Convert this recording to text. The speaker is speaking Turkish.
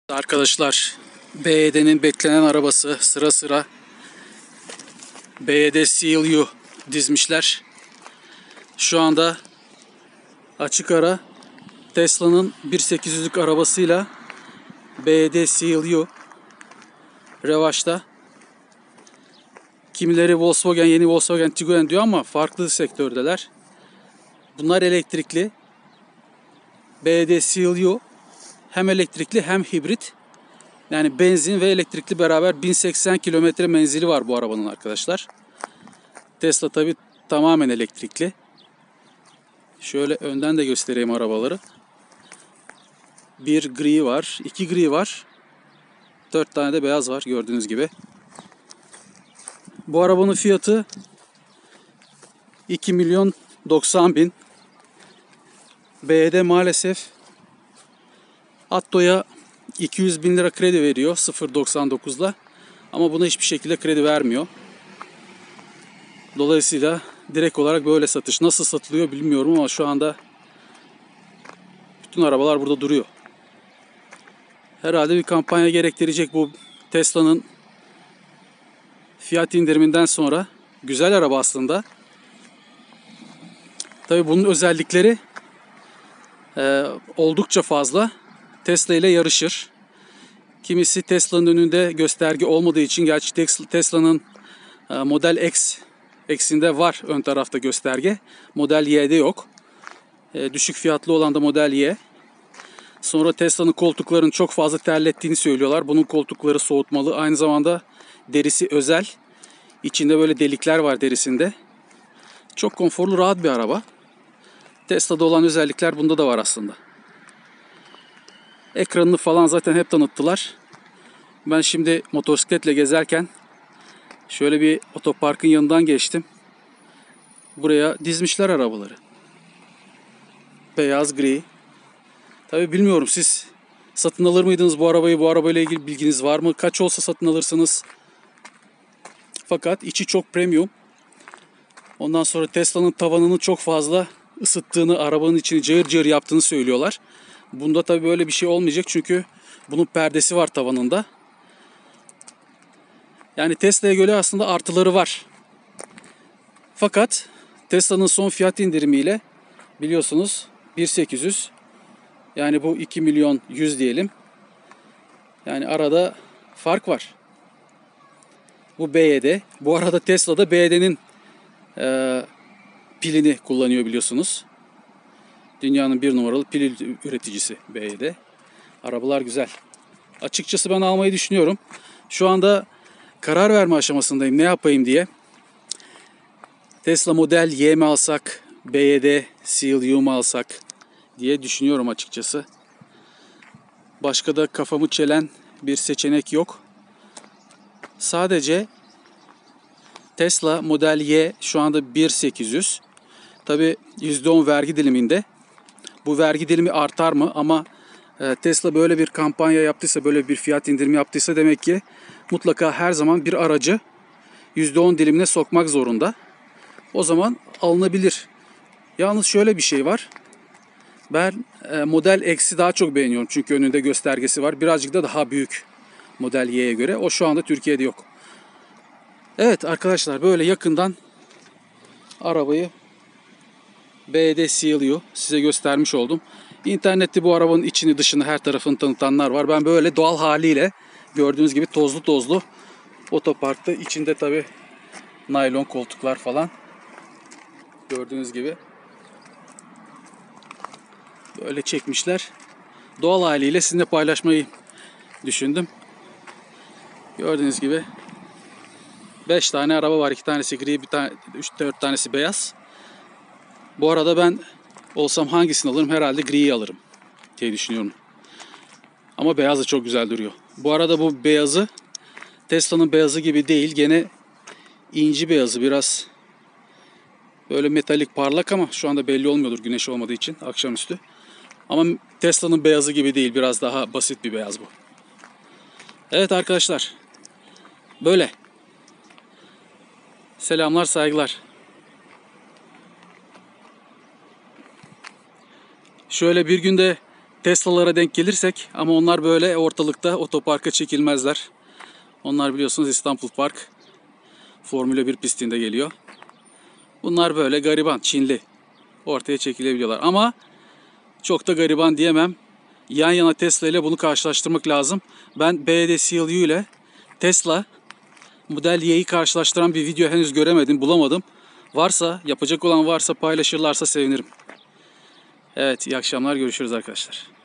Arkadaşlar, BYD'nin beklenen arabası sıra sıra BYD CLU dizmişler. Şu anda açık ara Tesla'nın 1.800'lük arabasıyla BYD CLU revaçta. Kimileri Volkswagen, yeni Volkswagen Tiguan diyor ama farklı sektördeler. Bunlar elektrikli. BYD CLU hem elektrikli hem hibrit. Yani benzin ve elektrikli beraber 1080 kilometre menzili var bu arabanın arkadaşlar. Tesla tabi tamamen elektrikli. Şöyle önden de göstereyim arabaları. Bir gri var, iki gri var. 4 tane de beyaz var gördüğünüz gibi. Bu arabanın fiyatı 2.090.000. BYD maalesef Atto'ya 200.000 lira kredi veriyor 0.99'la. Ama buna hiçbir şekilde kredi vermiyor. Dolayısıyla direkt olarak böyle satış. Nasıl satılıyor bilmiyorum ama şu anda bütün arabalar burada duruyor. Herhalde bir kampanya gerektirecek bu Tesla'nın fiyat indiriminden sonra. Güzel araba aslında. Tabii bunun özellikleri oldukça fazla. Tesla ile yarışır. Kimisi Tesla'nın önünde gösterge olmadığı için, gerçi Tesla'nın Model X'inde var ön tarafta gösterge. Model Y'de yok. Düşük fiyatlı olan da Model Y. Sonra Tesla'nın koltuklarını çok fazla terlettiğini söylüyorlar. Bunun koltukları soğutmalı. Aynı zamanda derisi özel. İçinde böyle delikler var derisinde. Çok konforlu, rahat bir araba. Tesla'da olan özellikler bunda da var aslında. Ekranını falan zaten hep tanıttılar. Ben şimdi motosikletle gezerken şöyle bir otoparkın yanından geçtim. Buraya dizmişler arabaları. Beyaz, gri. Tabii bilmiyorum, siz satın alır mıydınız bu arabayı? Bu arabayla ilgili bilginiz var mı? Kaç olsa satın alırsınız? Fakat içi çok premium. Ondan sonra Tesla'nın tavanını çok fazla ısıttığını, arabanın içini cayır cayır yaptığını söylüyorlar. Bunda tabii böyle bir şey olmayacak çünkü bunun perdesi var tavanında. Yani Tesla'ya göre aslında artıları var. Fakat Tesla'nın son fiyat indirimiyle biliyorsunuz 1.800, yani bu 2.100.000 diyelim. Yani arada fark var. Bu BYD. Bu arada Tesla'da BYD'nin pilini kullanıyor biliyorsunuz. Dünyanın bir numaralı pil üreticisi BYD. Arabalar güzel. Açıkçası ben almayı düşünüyorum. Şu anda karar verme aşamasındayım ne yapayım diye. Tesla Model Y mi alsak, BYD CLU mu alsak diye düşünüyorum açıkçası. Başka da kafamı çelen bir seçenek yok. Sadece Tesla Model Y şu anda 1.800. Tabii %10 vergi diliminde. Bu vergi dilimi artar mı? Ama Tesla böyle bir kampanya yaptıysa, böyle bir fiyat indirimi yaptıysa demek ki mutlaka her zaman bir aracı %10 dilimine sokmak zorunda. O zaman alınabilir. Yalnız şöyle bir şey var. Ben Model X'i daha çok beğeniyorum. Çünkü önünde göstergesi var. Birazcık da daha büyük Model Y'ye göre. O şu anda Türkiye'de yok. Evet arkadaşlar, böyle yakından arabayı, BYD CLU size göstermiş oldum. İnternette bu arabanın içini dışını her tarafını tanıtanlar var. Ben böyle doğal haliyle gördüğünüz gibi tozlu tozlu otoparkta, içinde tabi naylon koltuklar falan gördüğünüz gibi böyle çekmişler. Doğal haliyle sizinle paylaşmayı düşündüm. Gördüğünüz gibi 5 tane araba var. 2 tanesi gri, 4 tanesi beyaz. Bu arada ben olsam hangisini alırım? Herhalde griyi alırım diye düşünüyorum. Ama beyaz da çok güzel duruyor. Bu arada bu beyazı Tesla'nın beyazı gibi değil. Gene inci beyazı, biraz böyle metalik parlak ama şu anda belli olmuyordur güneş olmadığı için akşamüstü. Ama Tesla'nın beyazı gibi değil. Biraz daha basit bir beyaz bu. Evet arkadaşlar. Böyle. Selamlar, saygılar. Şöyle bir günde Tesla'lara denk gelirsek, ama onlar böyle ortalıkta otoparka çekilmezler. Onlar biliyorsunuz İstanbul Park Formula 1 pistinde geliyor. Bunlar böyle gariban, Çinli. Ortaya çekilebiliyorlar. Ama çok da gariban diyemem. Yan yana Tesla ile bunu karşılaştırmak lazım. Ben BYD CLU ile Tesla Model Y'yi karşılaştıran bir video henüz göremedim, bulamadım. Varsa, yapacak olan varsa, paylaşırlarsa sevinirim. Evet, iyi akşamlar, görüşürüz arkadaşlar.